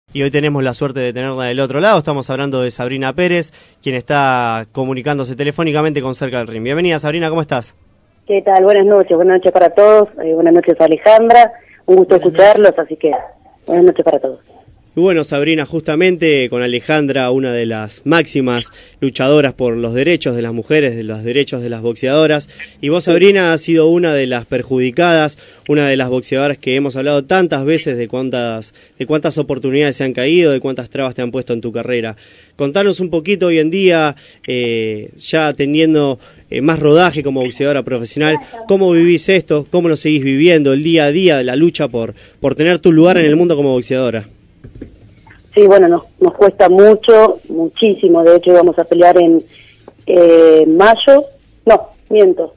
Y hoy tenemos la suerte de tenerla del otro lado. Estamos hablando de Sabrina Pérez, quien está comunicándose telefónicamente con Cerca del Ring. Bienvenida, Sabrina, ¿cómo estás? ¿Qué tal? Buenas noches para todos. Buenas noches, Alejandra. Un gusto escucharlos, así que buenas noches para todos. Y bueno, Sabrina, justamente con Alejandra, una de las máximas luchadoras por los derechos de las mujeres, de los derechos de las boxeadoras. Y vos, Sabrina, has sido una de las perjudicadas, una de las boxeadoras que hemos hablado tantas veces de cuántas oportunidades se han caído, de cuántas trabas te han puesto en tu carrera. Contanos un poquito hoy en día, ya teniendo más rodaje como boxeadora profesional, ¿cómo vivís esto? ¿Cómo lo seguís viviendo el día a día de la lucha por tener tu lugar en el mundo como boxeadora? Sí, bueno, nos cuesta mucho, muchísimo. De hecho, íbamos a pelear en mayo, no, miento,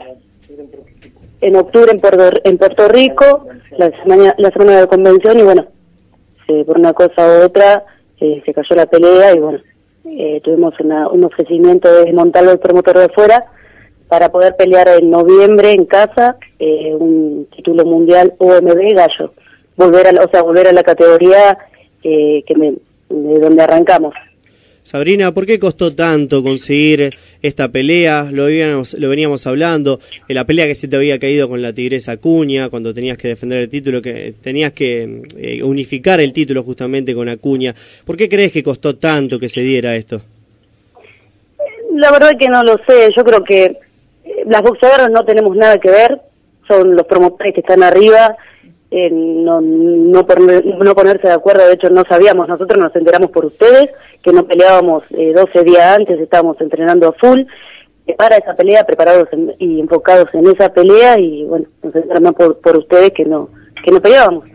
en octubre en Puerto Rico, la semana de convención, y bueno, por una cosa u otra se cayó la pelea y bueno, tuvimos un ofrecimiento de desmontarlo el promotor de afuera para poder pelear en noviembre en casa, un título mundial OMB gallo, volver a la categoría de donde arrancamos. Sabrina, ¿por qué costó tanto conseguir esta pelea? Lo veníamos hablando, la pelea que se te había caído con la Tigresa Acuña, cuando tenías que defender el título, que tenías que unificar el título justamente con Acuña. ¿Por qué crees que costó tanto que se diera esto? La verdad que no lo sé. Yo creo que las boxeadoras no tenemos nada que ver, son los promotores que están arriba. No ponerse de acuerdo. De hecho no sabíamos, nosotros nos enteramos por ustedes que no peleábamos 12 días antes, estábamos entrenando a full para esa pelea, preparados y enfocados en esa pelea, y bueno, nos enteramos por ustedes que no peleábamos.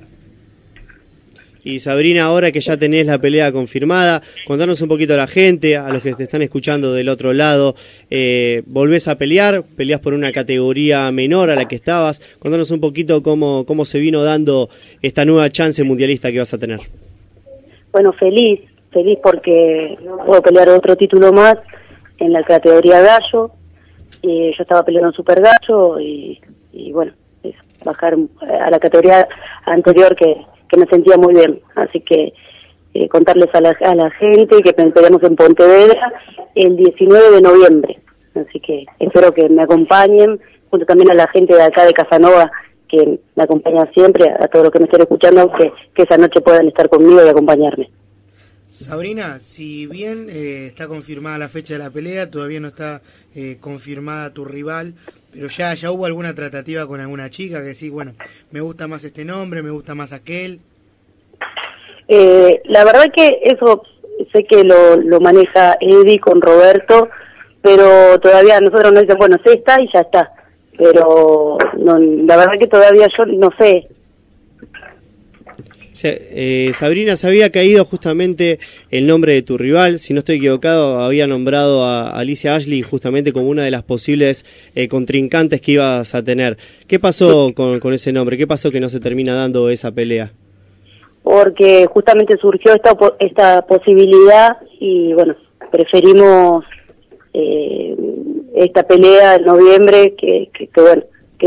Y Sabrina, ahora que ya tenés la pelea confirmada, contanos un poquito a la gente, a los que te están escuchando del otro lado, ¿volvés a pelear? ¿Peleás por una categoría menor a la que estabas? Contanos un poquito cómo se vino dando esta nueva chance mundialista que vas a tener. Bueno, feliz porque puedo pelear otro título más en la categoría gallo. Yo estaba peleando en super gallo y bueno, es bajar a la categoría anterior que me sentía muy bien, así que contarles a la gente que peleamos en Pontevedra el 19 de noviembre, así que espero que me acompañen, junto también a la gente de acá de Casanova, que me acompaña siempre, a todos los que me estén escuchando, que esa noche puedan estar conmigo y acompañarme. Sabrina, si bien está confirmada la fecha de la pelea, todavía no está confirmada tu rival, pero ya hubo alguna tratativa con alguna chica que sí, bueno, me gusta más este nombre, me gusta más aquel. La verdad que eso sé que lo maneja Eddie con Roberto, pero todavía nosotros nos dicen, bueno, sí está y ya está, pero no, la verdad que todavía yo no sé. Sabrina, se había caído justamente el nombre de tu rival, si no estoy equivocado, había nombrado a Alicia Ashley justamente como una de las posibles contrincantes que ibas a tener. ¿Qué pasó con ese nombre? ¿Qué pasó que no se termina dando esa pelea? Porque justamente surgió esta posibilidad y bueno, preferimos esta pelea en noviembre que bueno, que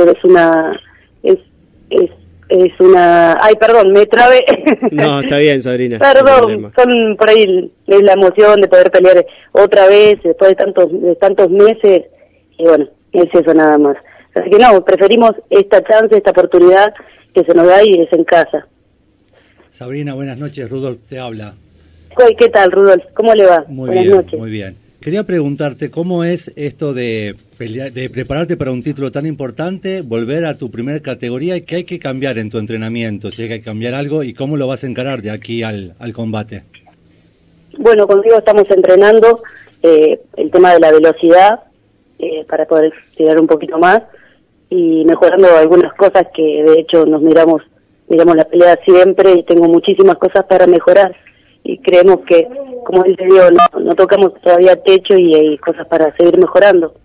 es una... Ay, perdón, me trabé. No, está bien, Sabrina. Perdón, son por ahí la emoción de poder pelear otra vez después de tantos meses, y bueno, es eso nada más. Así que no, preferimos esta chance, esta oportunidad que se nos da y es en casa. Sabrina, buenas noches, Rudolf te habla. ¿Qué tal, Rudolf? ¿Cómo le va? Buenas noches. Muy bien. Quería preguntarte, ¿cómo es esto de prepararte para un título tan importante, volver a tu primer categoría y qué hay que cambiar en tu entrenamiento? Si hay que cambiar algo y cómo lo vas a encarar de aquí al combate. Bueno, contigo estamos entrenando el tema de la velocidad para poder tirar un poquito más y mejorando algunas cosas que de hecho nos miramos la pelea siempre y tengo muchísimas cosas para mejorar. Y creemos que, como dice Dios, no tocamos todavía techo y hay cosas para seguir mejorando.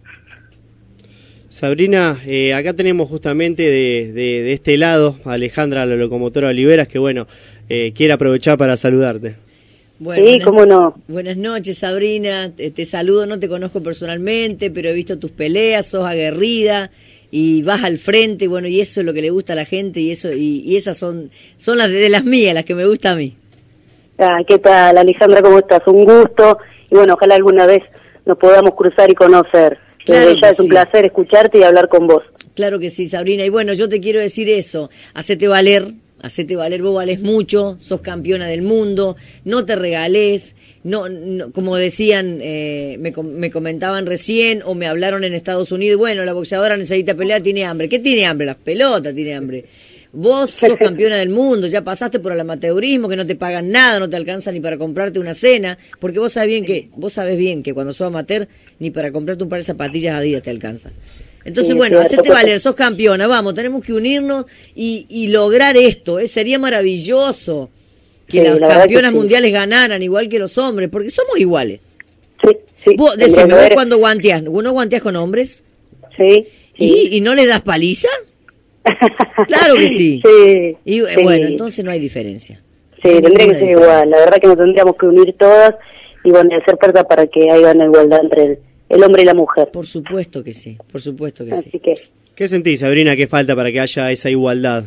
Sabrina, acá tenemos justamente de este lado a Alejandra, la locomotora Oliveras, que bueno, quiere aprovechar para saludarte. Bueno, sí, cómo no. Buenas noches, Sabrina, te saludo, no te conozco personalmente, pero he visto tus peleas, sos aguerrida y vas al frente, bueno, y eso es lo que le gusta a la gente y esas son las de las mías, las que me gusta a mí. ¿Qué tal, Alejandra? ¿Cómo estás? Un gusto. Y bueno, ojalá alguna vez nos podamos cruzar y conocer. Claro Ya es un placer escucharte y hablar con vos. Claro que sí, Sabrina. Y bueno, yo te quiero decir eso. Hacete valer, vos valés mucho, sos campeona del mundo, no te regales. No, como decían, me comentaban recién o me hablaron en Estados Unidos, bueno, la boxeadora necesita pelear, tiene hambre. ¿Qué tiene hambre? Las pelotas tiene hambre. Vos sos campeona del mundo, ya pasaste por el amateurismo, que no te pagan nada, no te alcanza ni para comprarte una cena, porque vos sabés bien que cuando sos amateur, ni para comprarte un par de zapatillas Adidas te alcanza. Entonces, bueno, hacete valer, sos campeona, vamos, tenemos que unirnos y lograr esto, sería maravilloso que las campeonas mundiales ganaran igual que los hombres, porque somos iguales. Sí. Vos, decime, vos cuando guanteás, ¿vos no guanteás con hombres? Sí. ¿Y no le das paliza? Claro que sí. Y bueno, entonces no hay diferencia. Sí, tendría que ser igual. La verdad que nos tendríamos que unir todas y bueno, hacer fuerza para que haya una igualdad entre el hombre y la mujer. Por supuesto que sí, por supuesto que Así sí. Que... ¿Qué sentís, Sabrina, que falta para que haya esa igualdad?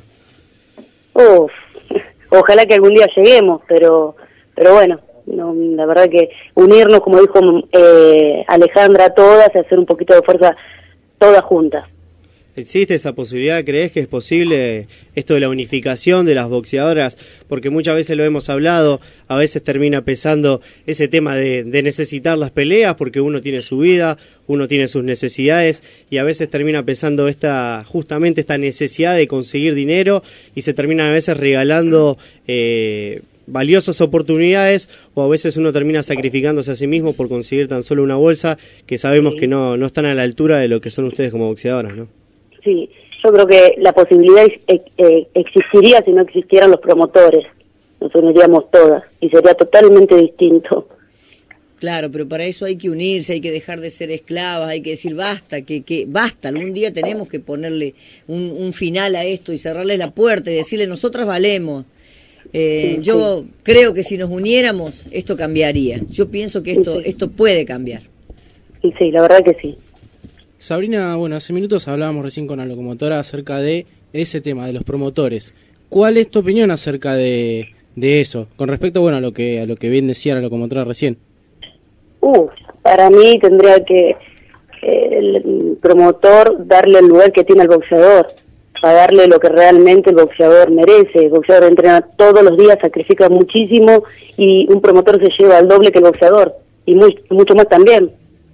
Ojalá que algún día lleguemos, pero bueno, no, la verdad que unirnos, como dijo Alejandra, todas y hacer un poquito de fuerza todas juntas. ¿Existe esa posibilidad? ¿Crees que es posible esto de la unificación de las boxeadoras? Porque muchas veces lo hemos hablado, a veces termina pesando ese tema de necesitar las peleas porque uno tiene su vida, uno tiene sus necesidades y a veces termina pesando justamente esta necesidad de conseguir dinero y se terminan a veces regalando valiosas oportunidades o a veces uno termina sacrificándose a sí mismo por conseguir tan solo una bolsa que sabemos que no están a la altura de lo que son ustedes como boxeadoras, ¿no? Sí, yo creo que la posibilidad existiría si no existieran los promotores. Nos uniríamos todas y sería totalmente distinto. Claro, pero para eso hay que unirse, hay que dejar de ser esclavas, hay que decir basta, que basta, algún día tenemos que ponerle un final a esto y cerrarle la puerta y decirle nosotras valemos. Yo creo que si nos uniéramos esto cambiaría. Yo pienso que esto puede cambiar. Sí, la verdad que sí. Sabrina, bueno, hace minutos hablábamos recién con la locomotora acerca de ese tema, de los promotores. ¿Cuál es tu opinión acerca de eso? Con respecto, bueno, a lo que bien decía la locomotora recién. Para mí tendría que el promotor darle el lugar que tiene el boxeador, pagarle lo que realmente el boxeador merece. El boxeador entrena todos los días, sacrifica muchísimo y un promotor se lleva al doble que el boxeador y mucho más también.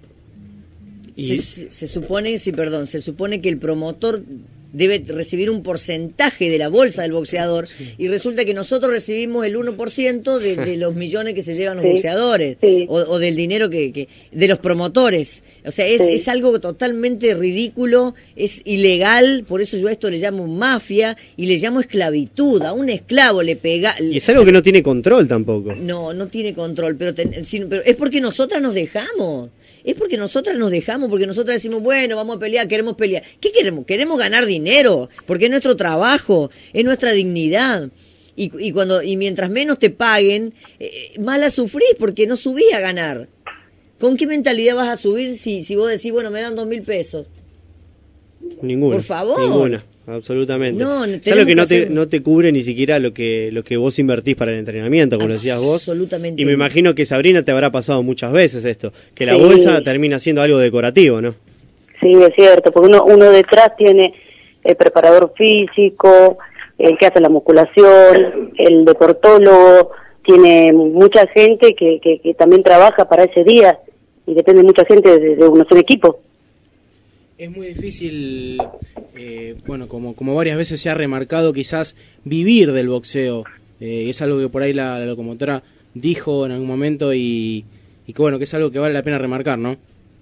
Se supone que el promotor debe recibir un porcentaje de la bolsa del boxeador y resulta que nosotros recibimos el 1% de los millones que se llevan los boxeadores o del dinero que de los promotores. O sea, es algo totalmente ridículo, es ilegal, por eso yo a esto le llamo mafia y le llamo esclavitud. A un esclavo le pega... Y es algo que no tiene control tampoco. No tiene control, pero es porque nosotras nos dejamos. Es porque nosotras nos dejamos, porque nosotras decimos, bueno, vamos a pelear, queremos pelear. ¿Qué queremos? Queremos ganar dinero, porque es nuestro trabajo, es nuestra dignidad. Y mientras menos te paguen, más la sufrís, porque no subís a ganar. ¿Con qué mentalidad vas a subir si vos decís, bueno, me dan 2.000 pesos? Ninguna. Por favor. Ninguna, absolutamente. No, es algo que no te cubre ni siquiera lo que vos invertís para el entrenamiento, como decías vos. Absolutamente. Y me imagino que, Sabrina, te habrá pasado muchas veces esto, que la bolsa termina siendo algo decorativo, ¿no? Sí, es cierto, porque uno detrás tiene el preparador físico, el que hace la musculación, el deportólogo, tiene mucha gente que también trabaja para ese día y depende mucha gente de un solo equipo. Es muy difícil, bueno, como varias veces se ha remarcado, quizás vivir del boxeo. Es algo que por ahí la locomotora dijo en algún momento y que bueno, que es algo que vale la pena remarcar, ¿no?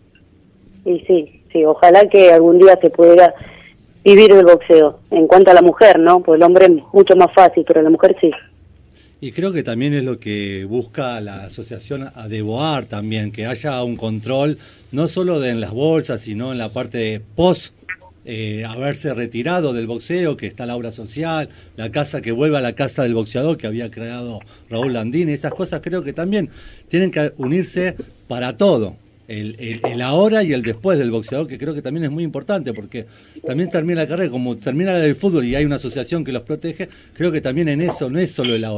Y sí, ojalá que algún día se pudiera vivir del boxeo. En cuanto a la mujer, ¿no? Pues el hombre es mucho más fácil, pero la mujer sí. Y creo que también es lo que busca la asociación ADEBOAR también, que haya un control no solo en las bolsas, sino en la parte de post haberse retirado del boxeo, que está la obra social, la casa, que vuelva a la casa del boxeador que había creado Raúl Landini. Esas cosas creo que también tienen que unirse para todo. El ahora y el después del boxeador, que creo que también es muy importante, porque también termina la carrera, como termina la del fútbol y hay una asociación que los protege, creo que también en eso no es solo el ahora,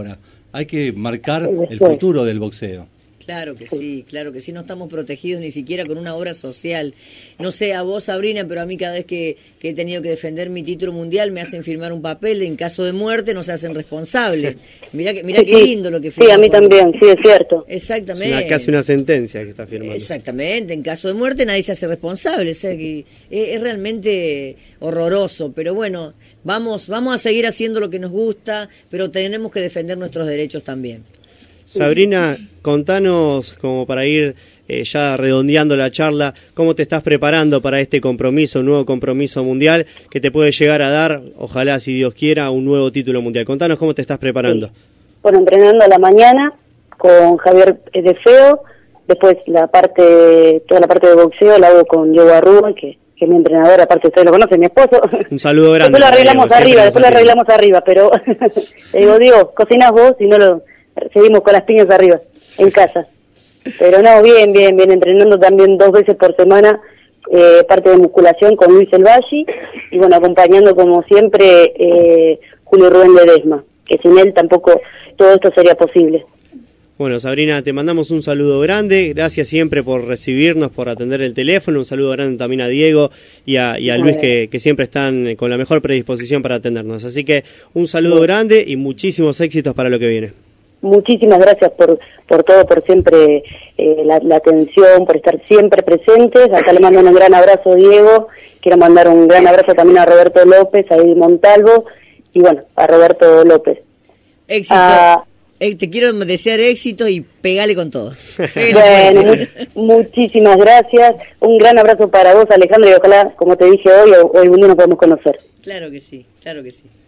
hay que marcar el Después. futuro del boxeo. Claro que sí, no estamos protegidos ni siquiera con una obra social. No sé a vos, Sabrina, pero a mí cada vez que he tenido que defender mi título mundial me hacen firmar un papel, en caso de muerte no se hacen responsables. Mirá qué lindo lo que firman. Sí, a mí también, sí, es cierto. Exactamente. Casi una sentencia que está firmando. Exactamente, en caso de muerte nadie se hace responsable, o sea que es realmente horroroso, pero bueno, vamos a seguir haciendo lo que nos gusta, pero tenemos que defender nuestros derechos también. Sabrina, contanos, como para ir ya redondeando la charla, cómo te estás preparando para este compromiso, un nuevo compromiso mundial que te puede llegar a dar, ojalá si Dios quiera, un nuevo título mundial. Contanos cómo te estás preparando. Sí. Bueno, entrenando a la mañana con Javier de Feo, después toda la parte de boxeo la hago con Diego Arrua, que es mi entrenador, aparte ustedes lo conocen, mi esposo. Un saludo grande. Después lo arreglamos arriba, pero le digo, Diego, cocinas vos y seguimos con las piñas arriba, en casa. Pero no, bien, entrenando también 2 veces por semana, parte de musculación con Luis El Valle, y bueno, acompañando como siempre Julio Rubén Ledesma, que sin él tampoco todo esto sería posible. Bueno, Sabrina, te mandamos un saludo grande, gracias siempre por recibirnos, por atender el teléfono, un saludo grande también a Diego y a Luis que siempre están con la mejor predisposición para atendernos. Así que un saludo grande y muchísimos éxitos para lo que viene. Muchísimas gracias por todo, por siempre la atención, por estar siempre presentes. Acá le mando un gran abrazo, Diego. Quiero mandar un gran abrazo también a Roberto López, a Eddy Montalvo y bueno, a Roberto López. Éxito. Te quiero desear éxito y pegale con todo. Bueno, muchísimas gracias. Un gran abrazo para vos, Alejandro, y ojalá, como te dije hoy, algún día nos podemos conocer. Claro que sí, claro que sí.